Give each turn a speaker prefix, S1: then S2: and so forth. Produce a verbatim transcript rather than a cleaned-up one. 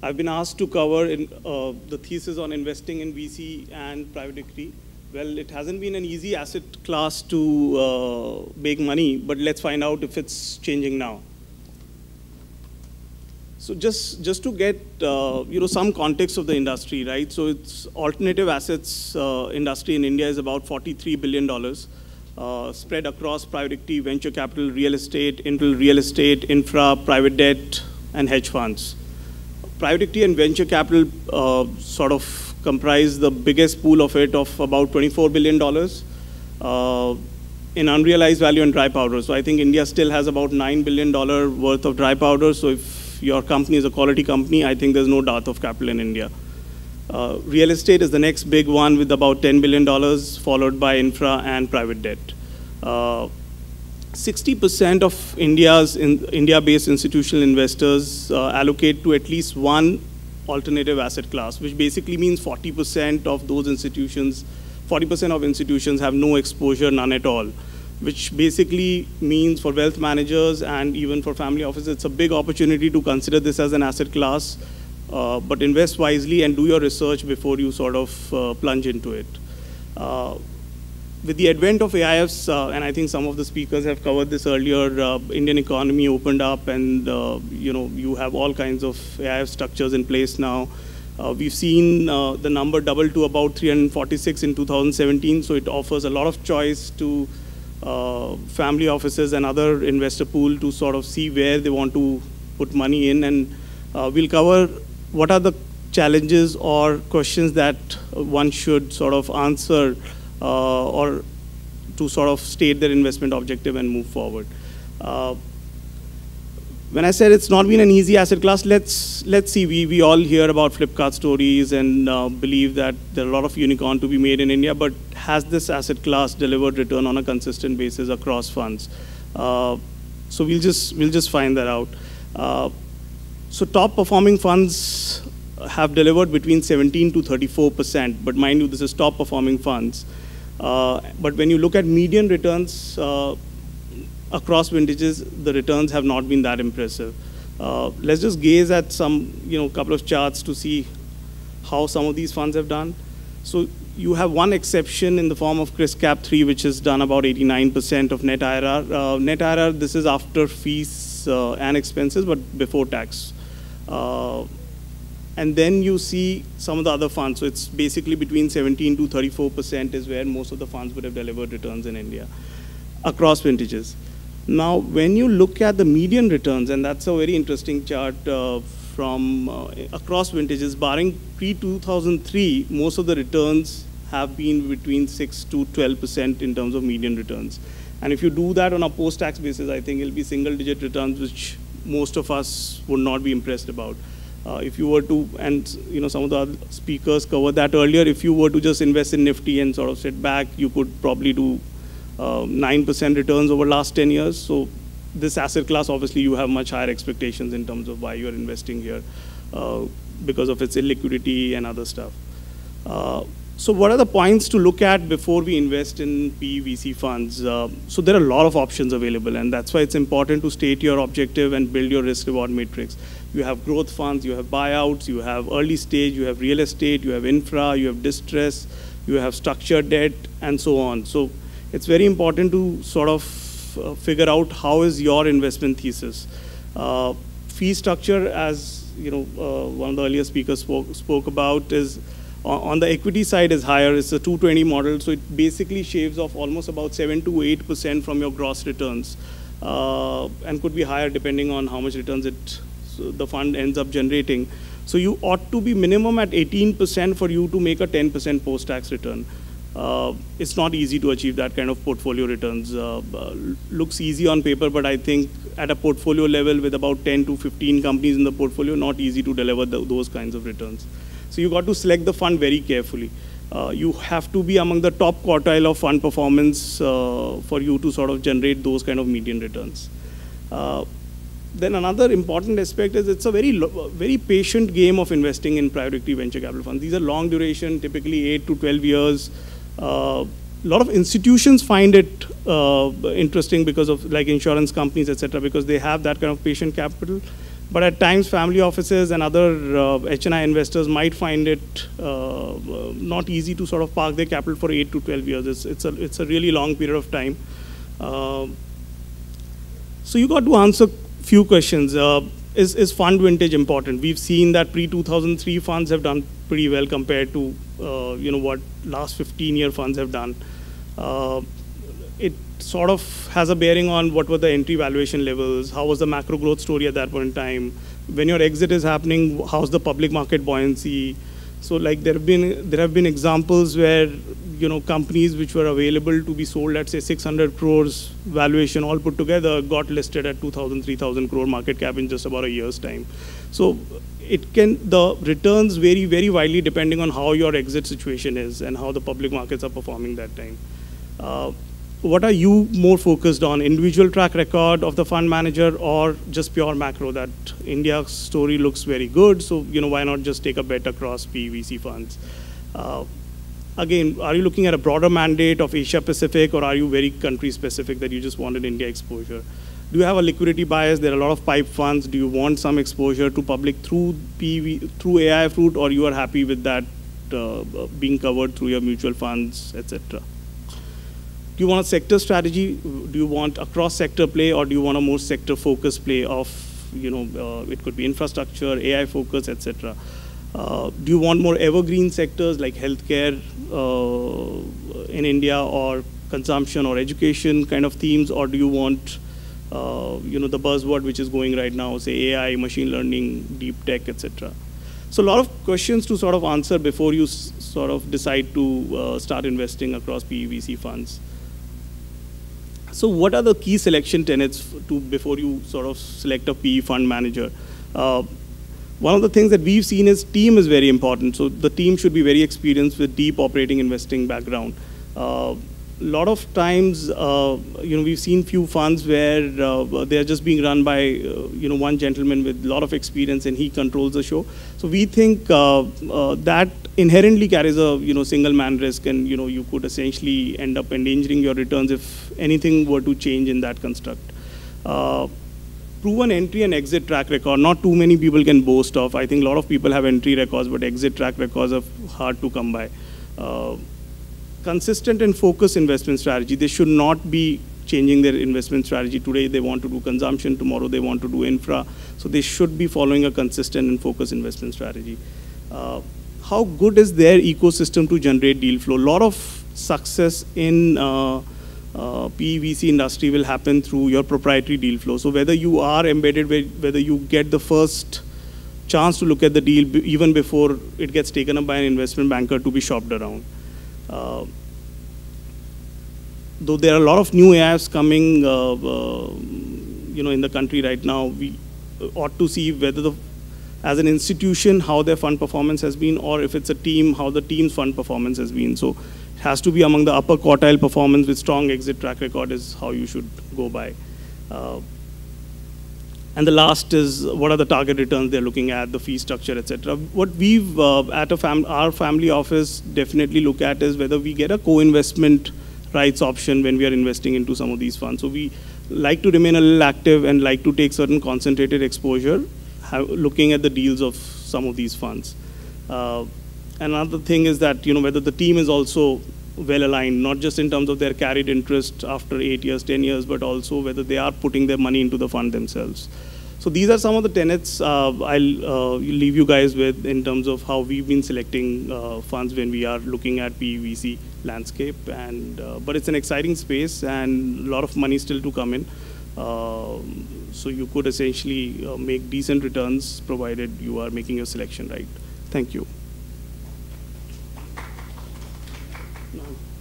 S1: I've been asked to cover in, uh, the thesis on investing in V C and private equity. Well, it hasn't been an easy asset class to uh, make money, but let's find out if it's changing now. So just, just to get uh, you know, some context of the industry, right? So it's alternative assets uh, industry in India is about forty-three billion dollars, uh, spread across private equity, venture capital, real estate, intel real estate, infra, private debt, and hedge funds. Private equity and venture capital uh, sort of comprise the biggest pool of it, of about twenty-four billion dollars uh, in unrealized value and dry powder. So I think India still has about nine billion dollars worth of dry powder. So if your company is a quality company, I think there's no dearth of capital in India. Uh, real estate is the next big one with about ten billion dollars, followed by infra and private debt. sixty percent of India's in, India-based institutional investors uh, allocate to at least one alternative asset class, which basically means forty percent of those institutions, forty percent of institutions have no exposure, none at all, which basically means for wealth managers and even for family offices, it's a big opportunity to consider this as an asset class, uh, but invest wisely and do your research before you sort of uh, plunge into it. Uh, with the advent of A I Fs, uh, and I think some of the speakers have covered this earlier, uh, Indian economy opened up and uh, you know, you have all kinds of A I F structures in place now. Uh, we've seen uh, the number double to about three hundred forty-six in two thousand seventeen, so it offers a lot of choice to Uh, family offices and other investor pool to sort of see where they want to put money in, and uh, we'll cover what are the challenges or questions that one should sort of answer uh, or to sort of state their investment objective and move forward. Uh, when I said it's not been an easy asset class, let's let's see. We we all hear about Flipkart stories and uh, believe that there are a lot of unicorn to be made in India, but has this asset class delivered return on a consistent basis across funds? Uh, so we'll just we'll just find that out. Uh, so top performing funds have delivered between seventeen to thirty-four percent, but mind you, this is top performing funds. Uh, but when you look at median returns uh, across vintages, the returns have not been that impressive. Uh, let's just gaze at some, you know, couple of charts to see how some of these funds have done. So you have one exception in the form of Chris Cap three, which has done about eighty-nine percent of net I R R. Uh, net I R R, this is after fees uh, and expenses, but before tax. Uh, and then you see some of the other funds. So it's basically between seventeen to thirty-four percent is where most of the funds would have delivered returns in India across vintages. Now, when you look at the median returns, and that's a very interesting chart uh, from uh, across vintages, barring pre two thousand three, most of the returns have been between six to twelve percent in terms of median returns. And if you do that on a post-tax basis, I think it'll be single-digit returns, which most of us would not be impressed about. Uh, if you were to, and you know, some of the other speakers covered that earlier, if you were to just invest in Nifty and sort of sit back, you could probably do Uh, nine percent returns over last ten years. So this asset class, obviously, you have much higher expectations in terms of why you're investing here uh, because of its illiquidity and other stuff. Uh, so what are the points to look at before we invest in P E V C funds? Uh, so there are a lot of options available, and that's why it's important to state your objective and build your risk-reward matrix. You have growth funds, you have buyouts, you have early stage, you have real estate, you have infra, you have distress, you have structured debt, and so on. So it's very important to sort of uh, figure out how is your investment thesis. Uh, fee structure, as you know, uh, one of the earlier speakers spoke, spoke about, is on, on the equity side is higher. It's a two twenty model, so it basically shaves off almost about seven to eight percent from your gross returns, uh, and could be higher depending on how much returns it so the fund ends up generating. So you ought to be minimum at eighteen percent for you to make a ten percent post-tax return. Uh, it's not easy to achieve that kind of portfolio returns. Uh, uh, looks easy on paper, but I think at a portfolio level with about ten to fifteen companies in the portfolio, not easy to deliver the, those kinds of returns. So you got to select the fund very carefully. Uh, you have to be among the top quartile of fund performance uh, for you to sort of generate those kind of median returns. Uh, then another important aspect is it's a very, very patient game of investing in private equity venture capital funds. These are long duration, typically eight to twelve years. A uh, lot of institutions find it uh, interesting because of like insurance companies, et cetera, because they have that kind of patient capital. But at times, family offices and other uh, H N I investors might find it uh, not easy to sort of park their capital for eight to twelve years. It's, it's, a, it's a really long period of time. Uh, so you got to answer few questions. Uh, is, is fund vintage important? We've seen that pre two thousand three funds have done pretty well compared to uh, you know, what last fifteen year funds have done. Uh, it sort of has a bearing on what were the entry valuation levels, how was the macro growth story at that point in time. When your exit is happening, how's the public market buoyancy? So like there have been there have been examples where you know companies which were available to be sold at say six hundred crores valuation all put together got listed at two thousand, three thousand crore market cap in just about a year's time. So it can the returns vary very widely depending on how your exit situation is and how the public markets are performing that time. Uh, What are you more focused on, individual track record of the fund manager or just pure macro that India's story looks very good, so you know why not just take a bet across P E V C funds? Uh, again, are you looking at a broader mandate of Asia Pacific or are you very country specific that you just want an India exposure? Do you have a liquidity bias? There are a lot of pipe funds. Do you want some exposure to public through P E V, through A I F route, or you are happy with that uh, being covered through your mutual funds, et cetera? Do you want a sector strategy? Do you want a cross-sector play, or do you want a more sector-focused play of, you know, uh, it could be infrastructure, A I focus, et cetera? Uh, do you want more evergreen sectors like healthcare uh, in India, or consumption or education kind of themes, or do you want, uh, you know, the buzzword which is going right now, say A I, machine learning, deep tech, et cetera? So a lot of questions to sort of answer before you s sort of decide to uh, start investing across P E V C funds. So what are the key selection tenets to before you sort of select a P E fund manager? Uh, one of the things that we've seen is team is very important. So the team should be very experienced with deep operating investing background. Uh, A lot of times, uh, you know, we've seen few funds where uh, they're just being run by, uh, you know, one gentleman with a lot of experience and he controls the show. So we think uh, uh, that inherently carries a, you know, single man risk, and, you know, you could essentially end up endangering your returns if anything were to change in that construct. Uh, proven entry and exit track record, not too many people can boast of. I think a lot of people have entry records, but exit track records are hard to come by. Uh, Consistent and focused investment strategy. They should not be changing their investment strategy. Today they want to do consumption, tomorrow they want to do infra. So they should be following a consistent and focused investment strategy. Uh, how good is their ecosystem to generate deal flow? A lot of success in uh, uh, P E V C industry will happen through your proprietary deal flow. So whether you are embedded, whether you get the first chance to look at the deal even before it gets taken up by an investment banker to be shopped around. Uh, though there are a lot of new A I Fs coming, uh, uh, you know, in the country right now, we ought to see whether the, as an institution, how their fund performance has been, or if it's a team, how the team's fund performance has been. So it has to be among the upper quartile performance with strong exit track record is how you should go by. Uh, And the last is what are the target returns they're looking at, the fee structure, et cetera. What we've uh, at a fam our family office definitely look at is whether we get a co-investment rights option when we are investing into some of these funds. So we like to remain a little active and like to take certain concentrated exposure, have, looking at the deals of some of these funds. Uh, another thing is that, you know, whether the team is also well aligned, not just in terms of their carried interest after eight years, ten years, but also whether they are putting their money into the fund themselves. So these are some of the tenets uh, I'll uh, leave you guys with in terms of how we've been selecting uh, funds when we are looking at P E V C landscape. And uh, but it's an exciting space and a lot of money still to come in. Uh, so you could essentially uh, make decent returns provided you are making your selection right. Thank you. No.